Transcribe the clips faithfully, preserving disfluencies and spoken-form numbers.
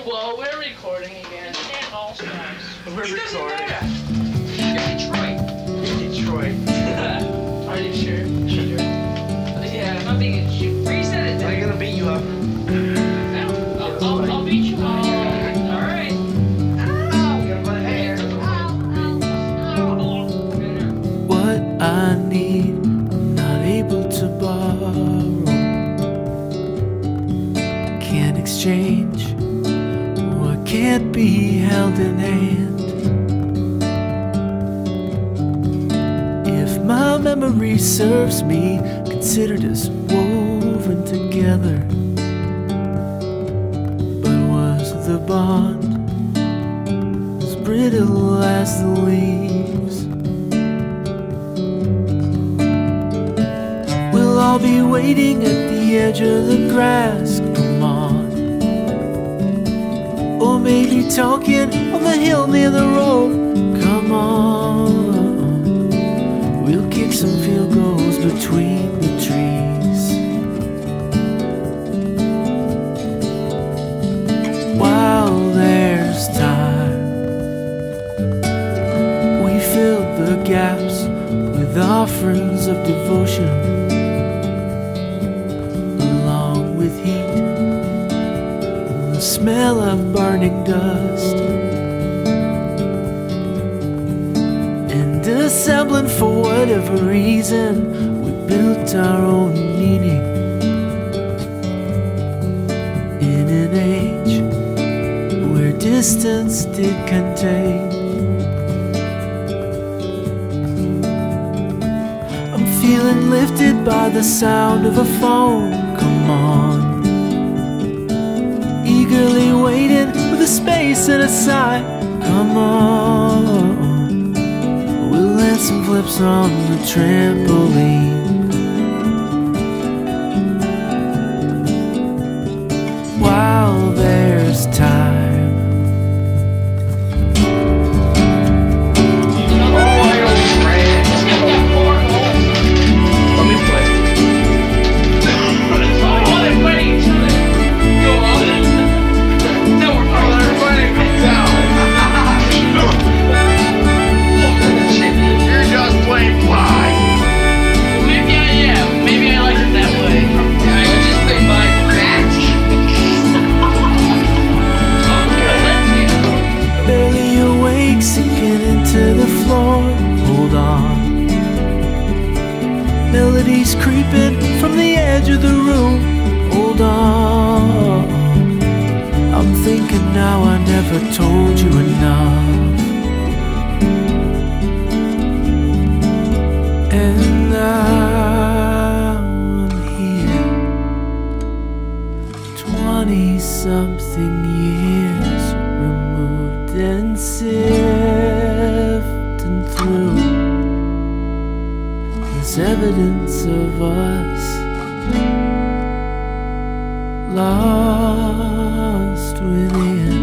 Well, we're recording again. And all stars. We're recording. Yeah, Detroit. Detroit. Are you sure? Sure. Yeah, I'm not being a shoot. Reset it. I'm gonna beat you up. No, I'll, I'll, I'll beat you up. Alright. What I need, I'm not able to borrow. Can't exchange what can't be held in hand. If my memory serves me, considered as woven together. But was the bond as brittle as the leaves? We'll all be waiting at the edge of the grass. Come on. Or maybe talking on the hill near the road. Come on. We'll kick some field goals between the trees. While there's time, we fill the gaps with offerings of devotion, along with heat and the smell of burning dust, and assembling for whatever reason we built our own meaning in an age where distance did contain. I'm feeling lifted by the sound of a phone. Come on. Eagerly waiting with a space and a sigh. Come on. We'll land some flips on the trampoline. While there's time. Sinking into the floor, hold on. Melodies creeping from the edge of the room, hold on. I'm thinking now I never told you enough. And now I'm here, twenty-something years removed and sifting through. There's evidence of us lost within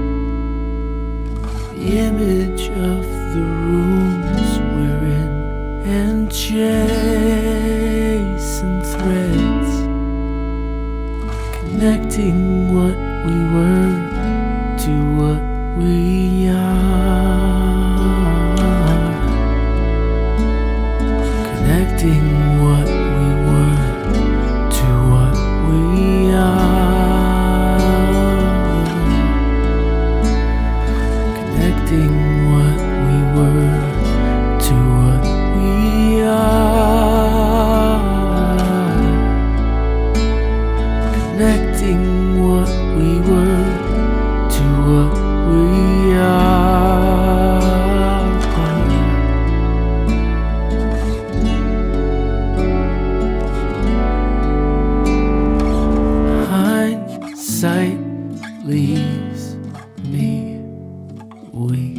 the image of the rooms we're in, and chasing threads connecting what we were to what we are, connecting what we were to what we are, connecting what we were to what we are, connecting what we were to what we are. Hindsight leaves me weak.